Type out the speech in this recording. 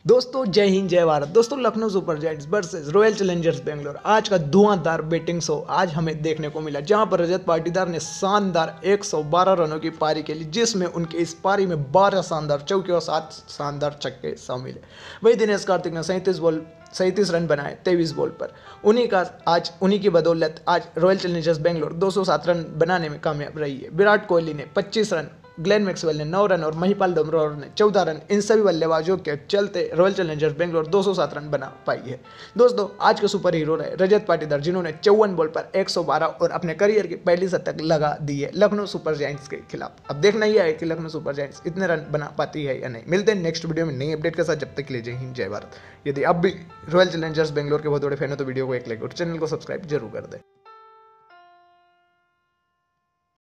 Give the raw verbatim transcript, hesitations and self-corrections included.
दोस्तों जय हिंद जय भारत। दोस्तों Lucknow Super Giants versus Royal Challengers Bangalore, आज का धुआंधार बैटिंग शो आज हमें देखने को मिला, जहां पर रजत पाटीदार ने शानदार एक सौ बारह रनों की पारी खेली, जिसमें उनके इस पारी में बारह शानदार चौके और सात शानदार छक्के शामिल है। वही दिनेश कार्तिक ने सैंतीस बॉल सैंतीस रन बनाए तेईस बॉल पर। उन्हीं का आज उन्हीं की बदौलत आज रॉयल चैलेंजर्स बेंगलोर दो सौ सात रन बनाने में कामयाब रही है। विराट कोहली ने पच्चीस रन, ग्लेन मैक्सवेल ने नौ रन और महिपाल डोमरोर ने चौदह रन, इन सभी बल्लेबाजों के चलते रॉयल चैलेंजर्स बेंगलोर दो सौ सात रन बना पाई है। दोस्तों आज के सुपर हीरो रहे रजत पाटीदार, जिन्होंने चौवन बॉल पर एक सौ बारह और अपने करियर की पहली शतक लगा दी है लखनऊ सुपर जायंट्स के खिलाफ। अब देखना ही है कि लखनऊ सुपर जायंट्स इतने रन बना पाती है या नहीं। मिलते हैं नेक्स्ट वीडियो में नई अपडेट के साथ, जब तक के लिए जय हिंद जय भारत। यदि अब भी रॉयल चैलेंजर्स बेंगलोर के बहुत बड़े फैन हो तो वीडियो को एक लाइक और चैनल को सब्सक्राइब जरूर कर दें।